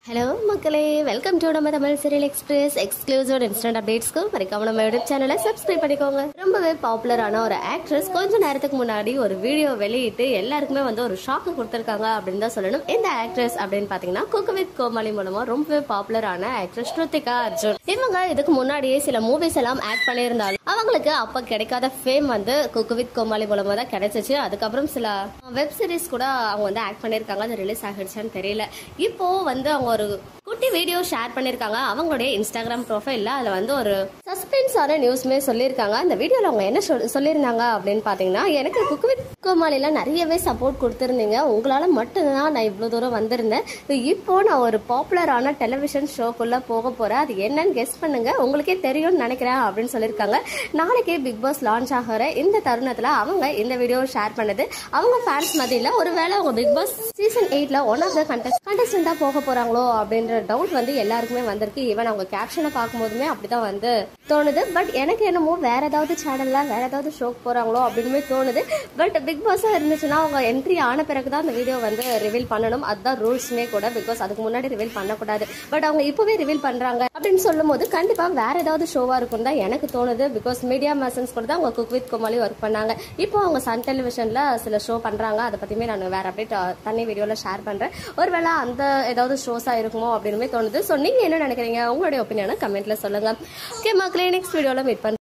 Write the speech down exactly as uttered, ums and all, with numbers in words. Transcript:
Hello மக்களே, welcome to நம்ம Tamil serial express exclusive instant அப்டேட்ஸ்க்கு மறக்காம நம்ம யூடியூப் சேனலை சப்ஸ்கிரைப் பண்ணிக்கோங்க. ரொம்பவே பாப்புலரான ஒரு ஆக்ட்ரஸ் கொஞ்ச நேரத்துக்கு முன்னாடி ஒரு வீடியோ வெளியிட்டு எல்லாருக்குமே வந்து ஒரு ஷாக்கு கொடுத்துருக்காங்க அப்படின்னு தான் சொல்லணும். இந்த ஆக்ட்ரஸ் அப்படின்னு பாத்தீங்கன்னா குக் வித் கோமாளி மூலமா ரொம்பவே பாப்புலரான ஆக்ட்ரஸ் ஸ்ருத்திகா அர்ஜுன். இவங்க இதுக்கு முன்னாடியே சில மூவிஸ் எல்லாம் ஆக்ட் பண்ணியிருந்தாலும் அவங்களுக்கு அப்ப கிடைக்காத ஃபேம் வந்து குக் வித் கோமாளி மூலமா தான் கிடைச்சிச்சு. அதுக்கப்புறம் சில வெப் சீரிஸ் கூட அவங்க வந்து ஆக்ட் பண்ணியிருக்காங்க. அது ரிலீஸ் ஆகிடுச்சான்னு தெரியல. இப்போ வந்து அவங்க ஒரு குட்டி வீடியோ ஷேர் பண்ணிருக்காங்க அவங்களுடைய இன்ஸ்டாகிராம் ப்ரொஃபைல்ல. அதுல வந்து ஒரு சஸ்பென்ஸான நியூஸ்மே சொல்லியிருக்காங்க. அந்த வீடியோல அவங்க என்ன சொல்லியிருந்தாங்க அப்படின்னு பாத்தீங்கன்னா, எனக்கு குக் வித் கோமாளில நிறையவே சப்போர்ட் கொடுத்துருந்தீங்க, உங்களால மட்டும்தான் நான் இவ்வளவு தூரம் வந்திருந்தேன். இப்போ நான் ஒரு பாப்புலரான டெலிவிஷன் ஷோக்குள்ள போக போறேன், அது என்னன்னு கெஸ் பண்ணுங்க, உங்களுக்கே தெரியும்னு நினைக்கிறேன் அப்படின்னு சொல்லியிருக்காங்க. நாளைக்கே பிக் பாஸ் லான்ச் ஆகிற இந்த தருணத்துல அவங்க இந்த வீடியோ ஷேர் பண்ணது அவங்க ஃபேன்ஸ் மத்தியில ஒருவேளை அவங்க பிக் பாஸ் சீசன் எயிட்ல ஒன் ஆஃப் த கண்டஸ்ட் கண்டஸ்டண்டா போக போறாங்களோ அப்படின்ற டவுட் வந்து எல்லாருக்குமே வந்திருக்கு. ஈவன் அவங்க கேப்ஷனை பார்க்கும் போதுமே அப்படிதான் வந்து தோணுது. பட் எனக்கு என்னமோ வேற ஏதாவது சேனல்ல வேற ஏதாவது ஷோக்கு போறாங்களோ அப்படின்னு தோணுது. பட் பிக் பாஸா இருந்துச்சுன்னா அவங்க என்ட்ரி ஆன பிறகுதான் அந்த வீடியோ வந்து ரிவீல் பண்ணணும். அதுதான் ரூல்ஸ்மே கூட. பிகாஸ் அதுக்கு முன்னாடி ரிவீல் பண்ணக்கூடாது. பட் அவங்க இப்பவே ரிவீல் பண்றாங்க அப்படின்னு சொல்லும் போது கண்டிப்பா வேற ஏதாவது ஷோவா இருக்கும் தான் எனக்கு தோணுது. பிகாஸ் மீடியா மர்சன்ஸ் கூட தான் அவங்க குக் வித் கோமாளி ஒர்க் பண்ணாங்க. இப்போ அவங்க சன் டெலிவிஷன்ல சில ஷோ பண்றாங்க. அதை பத்தியுமே நான் வேற அப்டேட் தனி வீடியோல ஷேர் பண்றேன். ஒருவேளை அந்த ஏதாவது ஷோஸா இருக்குமோ அப்படின்னு தோணுது. சோ நீங்க என்ன நினைக்கிறீங்க? உங்களுடைய ஒப்பீனியனை கமெண்ட்ல சொல்லுங்க. ஓகே மக்களே, நெக்ஸ்ட் வீடியோல மீட் பண்றேன்.